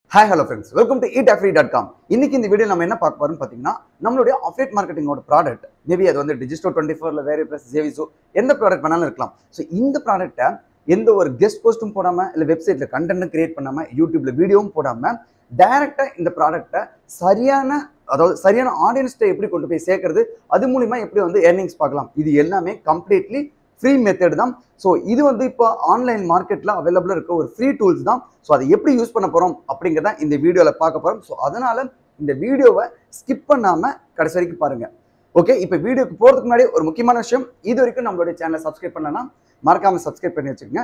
Hi, hello friends. Welcome to eatafree.com. இன்னைக்கு இந்த video நம்ம என்ன பார்க்க போறோம்னு பாத்தீங்கன்னா நம்மளுடைய அஃபிலியேட் மார்க்கெட்டிங்கோட ப்ராடக்ட் மேபி அது வந்து Digistore24 ல வேற பிளஸ் ஜேவிசோ எந்த ப்ராடக்ட் வேணாலும் இருக்கலாம். ஸோ இந்த ப்ராடக்ட்டை எந்த ஒரு கெஸ்ட் போஸ்ட்டும் போடாம இல்ல வெப்சைட்ல கண்டென்ட் கிரியேட் பண்ணாம யூடியூப்ல வீடியோவும் போடாம டைரக்டா இந்த ப்ராடக்ட்டை சரியான ஆடியன்ஸ்ட்ட எப்படி கொண்டு போய் சேர்க்கிறது, அது மூலமா எப்படி வந்து ஏர்னிங்ஸ் பார்க்கலாம், இது எல்லாமே கம்ப்ளீட்லி ஃப்ரீ மெத்தட் தான். ஸோ இது வந்து இப்போ ஆன்லைன் மார்க்கெட்டில் அவைலபிளாக இருக்க ஒரு ஃப்ரீ டூல்ஸ் தான். ஸோ அதை எப்படி யூஸ் பண்ண போகிறோம் அப்படிங்கிறத இந்த வீடியோவில் பார்க்க போகிறோம். ஸோ அதனால் இந்த வீடியோவை ஸ்கிப் பண்ணாமல் கடைசி வரைக்கும் பாருங்கள். ஓகே, இப்போ வீடியோக்கு போகிறதுக்கு முன்னாடி ஒரு முக்கியமான விஷயம், இது வரைக்கும் நம்மளுடைய சேனலை சப்ஸ்கிரைப் பண்ணனா மறக்காமல் சப்ஸ்கிரைப் பண்ணி வச்சுக்கோங்க.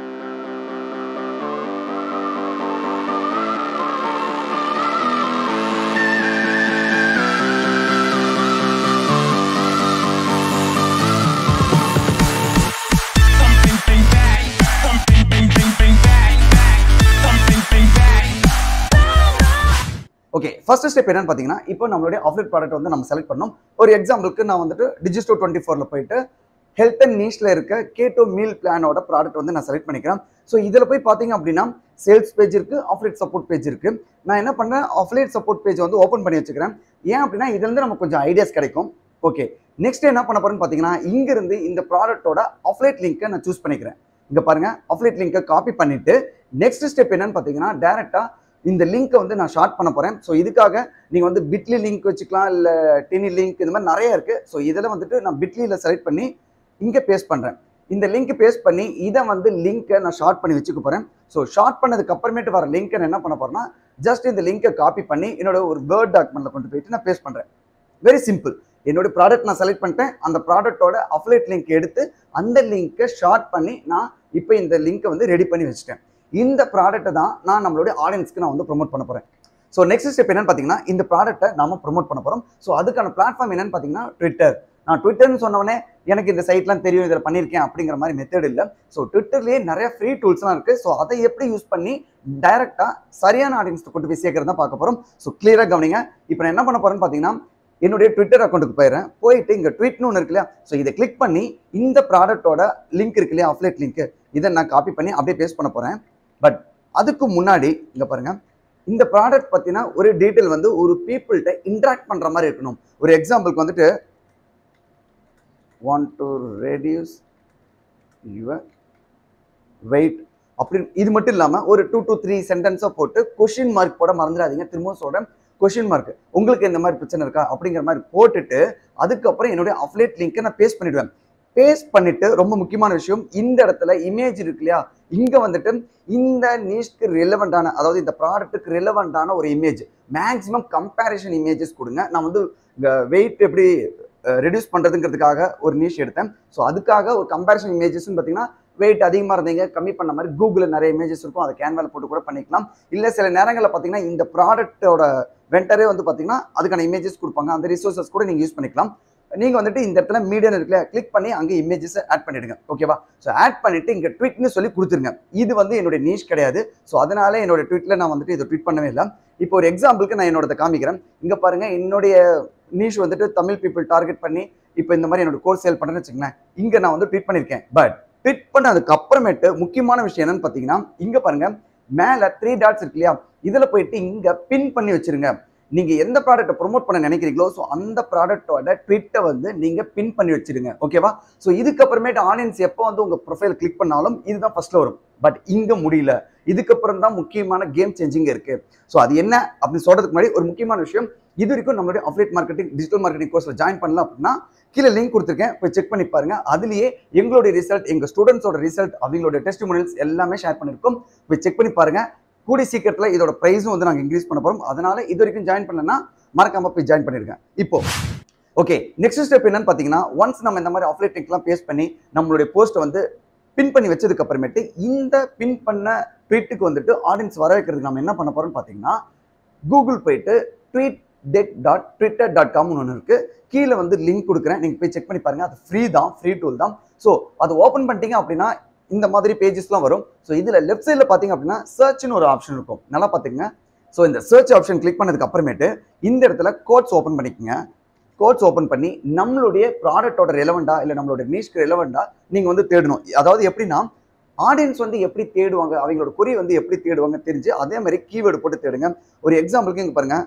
ஓகே, ஃபர்ஸ்ட் ஸ்டெப் என்னன்னு பார்த்தீங்கன்னா, இப்போ நம்மளுடைய அஃபிலியேட் ப்ராடக்ட் வந்து நம்ம செலக்ட் பண்ணோம். ஒரு எக்ஸாம்பிளுக்கு நான் வந்துட்டு Digistore24 போயிட்டு ஹெல்த் அண்ட் நீஷ்ல இருக்க கேட்டோ மீல் பிளானோட ப்ராடக்ட் வந்து நான் செலக்ட் பண்ணிக்கிறேன். ஸோ இதில் போய் பார்த்தீங்க அப்படின்னா சேல்ஸ் பேஜ் இருக்கு, அஃபிலியேட் சப்போர்ட் பேஜ் இருக்கு. நான் என்ன பண்ணேன், அஃபிலியேட் சப்போர்ட் பேஜ் வந்து ஓப்பன் பண்ணி வச்சுக்கிறேன். ஏன் அப்படின்னா இதுலேருந்து நமக்கு கொஞ்சம் ஐடியாஸ் கிடைக்கும். ஓகே, நெக்ஸ்ட் என்ன பண்ண போறேன்னு பார்த்தீங்கன்னா, இங்கிருந்து இந்த ப்ராடக்டோட அஃபிலியேட் லிங்கை நான் சூஸ் பண்ணிக்கிறேன். இங்கே பாருங்க, அஃபிலியேட் லிங்கை காப்பி பண்ணிட்டு நெக்ஸ்ட் ஸ்டெப் என்னன்னு பார்த்தீங்கன்னா, டேரெக்டாக இந்த லிங்க்கை வந்து நான் ஷார்ட் பண்ண போகிறேன். ஸோ இதுக்காக நீங்கள் வந்து பிட்லி லிங்க் வச்சுக்கலாம், இல்லை டினி லிங்க், இந்த மாதிரி நிறைய இருக்குது. ஸோ இதில் வந்துட்டு நான் பிட்லியில் செலக்ட் பண்ணி இங்கே பேஸ்ட் பண்ணுறேன். இந்த லிங்க் பேஸ்ட் பண்ணி இதை வந்து லிங்க்கை நான் ஷார்ட் பண்ணி வச்சுக்க போகிறேன். ஸோ ஷார்ட் பண்ணதுக்கு அப்புறமேட்டு வர லிங்க்கை நான் என்ன பண்ண போகிறேன்னா, ஜஸ்ட் இந்த லிங்கை காப்பி பண்ணி என்னோட ஒரு வேர்ட் டாக்குமெண்ட்டில் கொண்டு போயிட்டு நான் பேஸ்ட் பண்ணுறேன். Very simple. என்னோட ப்ராடக்ட் நான் செலக்ட் பண்ணிட்டேன். அந்த ப்ராடக்டோட அஃபிலியேட் லிங்க் எடுத்து அந்த லிங்க்கை ஷார்ட் பண்ணி நான் இப்போ இந்த லிங்க்கை வந்து ரெடி பண்ணி வச்சுட்டேன். இந்த ப்ராடக்ட்டை தான் நான் நம்மளுடைய ஆடியன்ஸ்க்கு நான் வந்து ப்ரொமோட் பண்ண போகிறேன். ஸோ நெக்ஸ்ட் ஸ்டெப் என்னன்னு பார்த்தீங்கன்னா, இந்த ப்ராடக்ட்டை நாம ப்ரொமோட் பண்ண போகிறோம். ஸோ அதுக்கான பிளாட்ஃபார்ம் என்னன்னு பார்த்தீங்கன்னா ட்விட்டர். நான் ட்விட்டர்னு சொன்னவொடனே எனக்கு இந்த சைட்லாம் தெரியும், இதில் பண்ணியிருக்கேன் அப்படிங்கிற மாதிரி மெத்தட் இல்லை. ஸோ ட்விட்டர்லேயே நிறைய ஃப்ரீ டூல்ஸ்லாம் இருக்குது. ஸோ அதை எப்படி யூஸ் பண்ணி டைரெக்டாக சரியான ஆடியன்ஸ்க்கு கொண்டு போய் சேர்க்கறது தான் பார்க்க போகிறோம். ஸோ கிளியராக கவனிங்க. இப்போ நான் என்ன பண்ண போகிறேன்னு பார்த்தீங்கன்னா, என்னுடைய ட்விட்டர் அக்கௌண்ட்டுக்கு போயிட்டு இங்கே ட்வீட்னு ஒன்று இருக்கு இல்லையா, ஸோ இதை கிளிக் பண்ணி இந்த ப்ராடக்டோட லிங்க் இருக்கு இல்லையா, அஃபிலியேட் லிங்க், இதை நான் காப்பி பண்ணி அப்படியே பேஸ்ட் பண்ண போகிறேன். பட் அதுக்கு முன்னாடி இங்க பாருங்க, இந்த ப்ராடக்ட் பத்தினா ஒரு டீடைல் வந்து ஒரு பீப்புள்கிட்ட இன்டராக்ட் பண்ற மாதிரி இருக்கணும். ஒரு எக்ஸாம்பிளுக்கு வந்துட்டு want to reduce your weight அப்படி இது மட்டும் இல்லாம ஒரு 2 to 3 சென்டென்ஸா போட்டு கொஸ்டின் மார்க் போட மறந்துடாதீங்க. திரும்பவும் சொல்றேன், கொஸ்டின் மார்க், உங்களுக்கு இந்த மாதிரி பிரச்சனை இருக்கா அப்படிங்கிற மாதிரி போட்டுட்டு அதுக்கப்புறம் என்னுடைய அஃபிலியேட் லிங்கை நான் பேஸ்ட் பண்ணிடுவேன். பேஸ்ட் பண்ணிட்டு ரொம்ப முக்கியமான விஷயம், இந்த இடத்துல இமேஜ் இருக்கு இல்லையா, இங்க வந்துட்டு இந்த நீஷ்க்கு ரிலவெண்டான, அதாவது இந்த ப்ராடக்ட்டுக்கு ரிலவெண்டான ஒரு இமேஜ், மேக்ஸிமம் கம்பேரிஷன் இமேஜஸ் கொடுங்க. நான் வந்து வெயிட் எப்படி ரெடியூஸ் பண்றதுங்கிறதுக்காக ஒரு நீஷ் எடுத்தேன். ஸோ அதுக்காக ஒரு கம்பேரிஷன் இமேஜஸ்ன்னு பார்த்தீங்கன்னா, வெயிட் அதிகமாக இருந்தீங்க கம்மி பண்ண மாதிரி கூகுளில் நிறைய இமேஜஸ் இருக்கும், அதை கேன்வால போட்டு கூட பண்ணிக்கலாம். இல்லை சில நேரங்களில் பார்த்தீங்கன்னா இந்த ப்ராடக்டோட வெண்டரே வந்து பார்த்தீங்கன்னா அதுக்கான இமேஜஸ் கொடுப்பாங்க, அந்த ரிசோர்ஸஸ் கூட நீங்கள் யூஸ் பண்ணிக்கலாம். நீங்க வந்துட்டு இந்த இடத்துல மீடியம் இருக்குல்ல, கிளிக் பண்ணி அங்கே இமேஜஸ் ஆட் பண்ணிடுங்க. ஓகேவா? ஸோ ஆட் பண்ணிட்டு இங்கே ட்வீட்னு சொல்லி கொடுத்துருங்க. இது வந்து என்னுடைய நீஷ் கிடையாது. ஸோ அதனால என்னோட ட்வீட்ல நான் வந்துட்டு இதை ட்வீட் பண்ணவே இல்லை. இப்போ ஒரு எக்ஸாம்பிளுக்கு நான் என்னோட காமிக்கிறேன். இங்க பாருங்க, என்னுடைய நீஷ் வந்துட்டு தமிழ் பீப்புள் டார்கெட் பண்ணி இப்போ இந்த மாதிரி என்னோட கோர்ஸ் சேல் பண்ணுறேன்னு வச்சுக்கோங்களேன். இங்க நான் வந்து ட்வீட் பண்ணியிருக்கேன். பட் ட்வீட் பண்ணதுக்கு அப்புறமேட்டு முக்கியமான விஷயம் என்னன்னு பார்த்தீங்கன்னா, இங்க பாருங்க மேல 3 டாட்ஸ் இருக்கு இல்லையா, இதுல போயிட்டு இங்க பின் பண்ணி வச்சிருங்க. நீங்க எந்த ப்ராடக்ட்டை ப்ரொமோட் பண்ண நினைக்கிறீங்களோ ஸோ அந்த ப்ராடக்டோட ட்வீட்டை வந்து நீங்க பின் பண்ணி வச்சிருங்க. ஓகேவா? ஸோ இதுக்கப்புறமேட்டு ஆடியன்ஸ் எப்போ வந்து உங்க ப்ரொஃபைல் கிளிக் பண்ணாலும் இதுதான் ஃபர்ஸ்ட்ல வரும். பட் இங்க முடியல, இதுக்கப்புறம் தான் முக்கியமான கேம் சேஞ்சிங் இருக்கு. ஸோ அது என்ன அப்படின்னு சொல்றதுக்கு முன்னாடி ஒரு முக்கியமான விஷயம், இது வரைக்கும் நம்மளுடைய அஃபிலியேட் மார்க்கெட்டிங் டிஜிட்டல் மார்க்கெட்டிங் கோர்ஸ்ல ஜாயின் பண்ணலாம் அப்படின்னா கீழே லிங்க் கொடுத்துருக்கேன், போய் செக் பண்ணி பாருங்க. அதுலயே எங்களுடைய ரிசல்ட், எங்க ஸ்டூடெண்ட்ஸோட ரிசல்ட், அவங்களுடைய டெஸ்டிமோனியல்ஸ் எல்லாமே ஷேர் பண்ணிருக்கோம். போய் செக் பண்ணி பாருங்க. கூடி சீக்கிரத்தில் இதோட ப்ரைஸும் வந்து நாங்கள் இன்க்ரீஸ் பண்ண போகிறோம். அதனால இது வரைக்கும் ஜாயின் பண்ணலன்னா மறக்காம போய் ஜாயின் பண்ணிருக்கேன். இப்போ ஓகே, நெக்ஸ்ட் ஸ்டெப் என்னன்னு பார்த்தீங்கன்னா, ஒன்ஸ் நம்ம இந்த மாதிரி அஃபிலியேட் லிங்க்லாம் பேஸ்ட் பண்ணி நம்மளுடைய போஸ்ட்டை வந்து பின் பண்ணி வச்சதுக்கு அப்புறமேட்டு இந்த பின் பண்ண ட்வீட்டுக்கு வந்துட்டு ஆடியன்ஸ் வர வைக்கிறதுக்கு நம்ம என்ன பண்ண போறோம்னு பார்த்தீங்கன்னா, கூகுள் போயிட்டு tweetdeck.twitter.com ஒன்று இருக்கு, கீழே வந்து லிங்க் கொடுக்குறேன், நீங்கள் போய் செக் பண்ணி பாருங்க. அது ஃப்ரீ தான், ஃப்ரீ டூல் தான். ஸோ அது ஓப்பன் பண்ணிட்டீங்க அப்படின்னா இந்த மாதிரி பேஜஸ்லாம் வரும். ஸோ இதில் லெஃப்ட் சைடில் பார்த்தீங்க அப்படின்னா சர்ச்னு ஒரு ஆப்ஷன் இருக்கும், நல்லா பார்த்துங்க. ஸோ இந்த சர்ச் ஆப்ஷன் கிளிக் பண்ணதுக்கு அப்புறமேட்டு இந்த இடத்துல கோட்ஸ் ஓப்பன் பண்ணிக்கோங்க. கோட்ஸ் ஓப்பன் பண்ணி நம்மளுடைய ப்ராடக்டோட ரெலவெண்டா இல்லை நம்மளுடைய நீஷ்க்கு ரெலவெண்டா நீங்கள் வந்து தேடணும். அதாவது எப்படின்னா, ஆடியன்ஸ் வந்து எப்படி தேடுவாங்க, அவங்களோட குறி வந்து எப்படி தேடுவாங்க தெரிஞ்சு அதே மாதிரி கீவேர்டு போட்டு தேடுங்க. ஒரு எக்ஸாம்பிளுக்கு இங்க பாருங்க,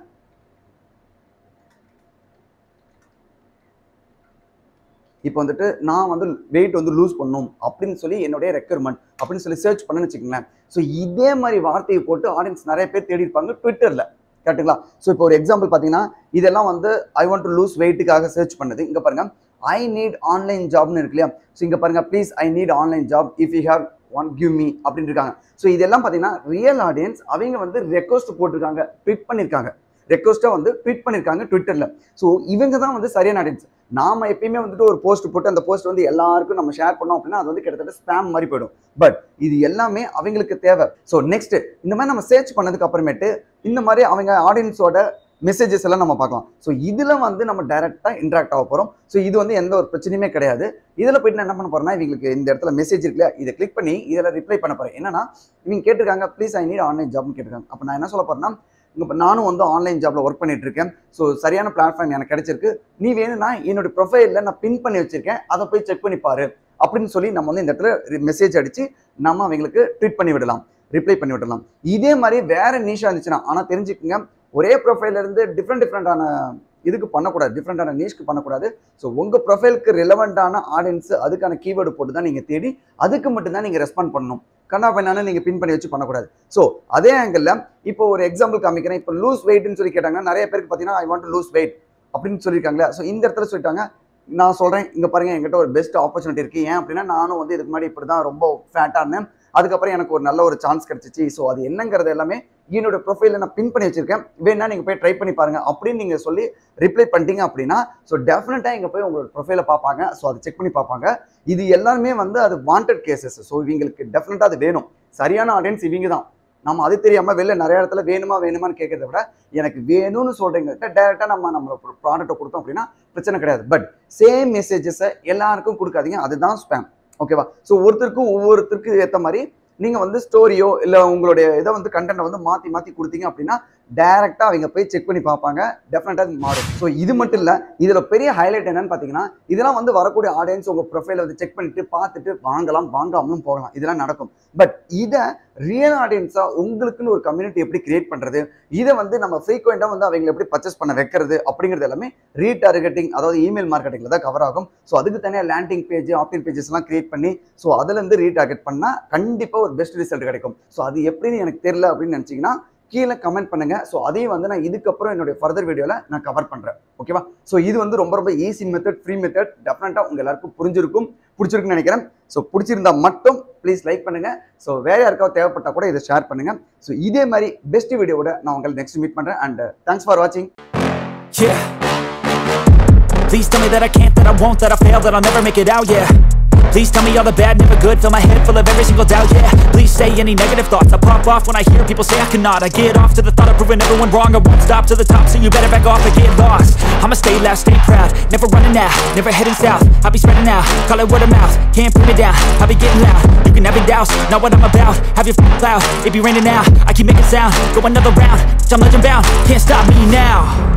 இப்போ வந்துட்டு நான் வந்து வெயிட் வந்து லூஸ் பண்ணணும் அப்படின்னு சொல்லி என்னுடைய ரெக்யர்மெண்ட் அப்படின்னு சொல்லி சர்ச் பண்ணணும்னு வச்சுக்கோங்களேன். ஸோ இதே மாதிரி வார்த்தையை போட்டு ஆடியன்ஸ் நிறைய பேர் தேடி இருப்பாங்க ட்விட்டர்ல. கரெக்டுங்களா? ஸோ இப்போ ஒரு எக்ஸாம்பிள் பார்த்தீங்கன்னா, இதெல்லாம் வந்து ஐ வாண்ட் டு லூஸ் வெயிட்டுக்காக சர்ச் பண்ணது. இங்க பாருங்க, ஐ நீட் ஆன்லைன் ஜாப்னு இருக்கு இல்லையா? ஸோ இங்க பாருங்க, please I need online job if you have one give me அப்படின்னு இருக்காங்க. ஸோ இதெல்லாம் பார்த்தீங்கன்னா ரியல் ஆடியன்ஸ் அவங்க வந்து ரெக்வஸ்ட் போட்டிருக்காங்க, ட்வீட் பண்ணியிருக்காங்க, ரெக்வஸ்ட்டா வந்து ட்வீட் பண்ணியிருக்காங்க ட்விட்டர்ல. ஸோ இவங்க தான் வந்து சரியான ஆடியன்ஸ். நாம எப்பயுமே வந்துட்டு ஒரு போஸ்ட் போட்டு அந்த போஸ்ட் வந்து எல்லாருக்கும் நம்ம ஷேர் பண்ணோம் அப்படின்னா அது வந்து கிட்டத்தட்ட ஸ்பேம் மாதிரி போயிடும். பட் இது எல்லாமே அவங்களுக்கு தேவை. ஸோ நெக்ஸ்ட் இந்த மாதிரி நம்ம சர்ச் பண்ணதுக்கு அப்புறமேட்டு இந்த மாதிரி அவங்க ஆடியன்ஸோட மெசேஜஸ் எல்லாம் நம்ம பார்க்கலாம். ஸோ இதுல வந்து நம்ம டைரக்டா இன்ட்ராக்ட் ஆக போறோம். ஸோ இது வந்து எந்த ஒரு பிரச்சனையுமே கிடையாது. இதுல போயிட்டு நான் என்ன பண்ண போறேன்னா, இவங்களுக்கு இந்த இடத்துல மெசேஜ் இருக்குல்ல, இதை கிளிக் பண்ணி இதில் ரிப்ளை பண்ண போறேன். என்னன்னா, இவங்க கேட்டிருக்காங்க ப்ளீஸ் ஐ நீட் ஆன்லைன் ஜாப்னு கேட்டிருக்காங்க. அப்போ நான் என்ன சொல்ல போறேன்னா, இப்போ நானும் வந்து ஆன்லைன் ஜாப்ல ஒர்க் பண்ணிட்டு இருக்கேன். ஸோ சரியான பிளாட்ஃபார்ம் எனக்கு கிடைச்சிருக்கு. நீ வேணும்னா என்னோட ப்ரொஃபைலில் நான் பின் பண்ணி வச்சிருக்கேன், அதை போய் செக் பண்ணி பாரு அப்படின்னு சொல்லி நம்ம வந்து இந்த இடத்துல மெசேஜ் அடிச்சு நம்ம அவங்களுக்கு ட்வீட் பண்ணி விடலாம், ரிப்ளை பண்ணி விடலாம். இதே மாதிரி வேற நீஷா இருந்துச்சுன்னா, ஆனால் தெரிஞ்சுக்கோங்க, ஒரே ப்ரொஃபைல இருந்து டிஃப்ரெண்டான இதுக்கு பண்ணக்கூடாது, டிஃப்ரெண்டான நீஷ்க்கு பண்ணக்கூடாது. ஸோ உங்க ப்ரொஃபைலுக்கு ரிலவெண்டான ஆடியன்ஸ் அதுக்கான கீவேர்டு போட்டு தான் நீங்க தேடி அதுக்கு மட்டும் தான் நீங்க ரெஸ்பாண்ட் பண்ணணும். கண்ணா பண்ணானு நீங்க பின் பண்ணி வச்சு பண்ணக்கூடாது. ஸோ அதே ஆங்கிள் இப்போ ஒரு எக்ஸாம்பிள் காமிக்கிறேன். இப்போ லூஸ் வெயிட்னு சொல்லி கேட்டாங்கன்னா நிறைய பேருக்கு பார்த்தீங்கன்னா I want to lose weight அப்படின்னு சொல்லியிருக்காங்களா. ஸோ இந்த இடத்துல சொல்லிட்டாங்க, நான் சொல்றேன் இங்க பாருங்க, என்கிட்ட ஒரு பெஸ்ட் ஆப்பர்ச்சுனிட்டி இருக்கு. ஏன் அப்படின்னா நானும் வந்து இதுக்கு முன்னாடி இப்படி தான் ரொம்ப ஃபேட்டா இருந்தேன், அதுக்கப்புறம் எனக்கு ஒரு நல்ல ஒரு சான்ஸ் கிடைச்சிச்சு. ஸோ அது என்னங்கிறது எல்லாமே என்னோட ப்ரொஃபைல நான் பின் பண்ணி வச்சிருக்கேன், வேணா நீங்க போய் ட்ரை பண்ணி பாருங்க அப்படின்னு நீங்க சொல்லி ரிப்ளை பண்ணிட்டீங்க அப்படின்னா, ஸோ டெஃபினட்டா இங்க போய் உங்களோட ப்ரொஃபைல பார்ப்பாங்க. ஸோ அதை செக் பண்ணி பார்ப்பாங்க. இது எல்லாமே வந்து அது வாண்டட் கேசஸ். ஸோ இவங்களுக்கு டெஃபினட்டா அது வேணும். சரியான ஆடியன்ஸ் இவங்க தான். நம்ம அது தெரியாம வெளில நிறைய இடத்துல வேணுமான்னு கேட்கறத விட எனக்கு வேணும்னு சொல்றீங்க டைரக்டா நம்ம ப்ராடக்ட்டை கொடுத்தோம் அப்படின்னா பிரச்சனை கிடையாது. பட் சேம் மெசேஜஸை எல்லாருக்கும் கொடுக்காதீங்க, அதுதான் ஸ்பேம். ஓகேவா? ஸோ ஒவ்வொருத்தருக்கு ஏற்ற மாதிரி நீங்க வந்து ஸ்டோரியோ இல்ல உங்களுடைய இதை வந்து கண்டென்ட் வந்து மாத்தி கொடுத்தீங்க அப்படின்னா டைரக்டா அவங்க போய் செக் பண்ணி பார்ப்பாங்க, டெஃபினட்டா மாறும். ஸோ இது மட்டும் இல்ல, இதுல பெரிய ஹைலைட் என்னன்னு பாத்தீங்கன்னா, இதெல்லாம் வந்து வரக்கூடிய ஆடியன்ஸ் உங்க ப்ரொஃபைல வந்து செக் பண்ணிட்டு பார்த்துட்டு வாங்கலாம், வாங்காமலும் போகலாம், இதெல்லாம் நடக்கும். பட் இதை ரியல் ஆடியன்ஸா உங்களுக்குன்னு ஒரு கம்யூனிட்டி எப்படி கிரியேட் பண்றது, இதை வந்து நம்ம ஃப்ரீக்வெண்டா வந்து அவங்க எப்படி பர்ச்சேஸ் பண்ண வைக்கிறது அப்படிங்கிறது எல்லாமே ரீடார்கெட்டிங், அதாவது இமெயில் மார்க்கெட்டிங்ல தான் கவர் ஆகும். ஸோ அதுக்கு தனியாக லேண்டிங் பேஜ், ஆப்டின் பேஜஸ் எல்லாம் கிரியேட் பண்ணி ஸோ அதுல இருந்து ரீடார்கெட் பண்ணா கண்டிப்பா ஒரு பெஸ்ட் ரிசல்ட் கிடைக்கும். ஸோ அது எப்படின்னு எனக்கு தெரியல அப்படின்னு நினைச்சீங்கன்னா கீழே கமெண்ட் பண்ணுங்க. ஸோ அதையும் வந்து நான் இதுக்கப்புறம் என்னுடைய ஃபர்தர் வீடியோவில் நான் கவர் பண்ணுறேன். ஓகேவா? ஸோ இது வந்து ரொம்ப ஈஸி மெத்தட், ஃப்ரீ மெத்தட். டெஃபினட்டாக உங்க எல்லாருக்கும் பிடிச்சிருக்குன்னு நினைக்கிறேன். ஸோ பிடிச்சிருந்தா மட்டும் ப்ளீஸ் லைக் பண்ணுங்க. ஸோ வேற யாருக்காவது தேவைப்பட்டா கூட இதை ஷேர் பண்ணுங்க. ஸோ இதே மாதிரி பெஸ்ட் வீடியோவோட நான் உங்களை நெக்ஸ்ட் மீட் பண்ணுறேன். அண்ட் தேங்க்ஸ் ஃபார் வாட்சிங். Please tell me that I can't, that I won't, that I fail, that I'll never make it out, yeah. Please tell me all the bad, never good, fill my head full of every single doubt, yeah. Please say any negative thoughts, I pop off when I hear people say I cannot. I get off to the thought of proving everyone wrong, I won't stop to the top, so you better back off and get lost. I'ma stay loud, stay proud, never running out, never heading south. I'll be spreading out, call it word of mouth, can't put me down, I'll be getting loud. You can have it douse, not what I'm about, have your cloud, it be raining now, I keep making sound, go another round, I'm legend bound, can't stop me now.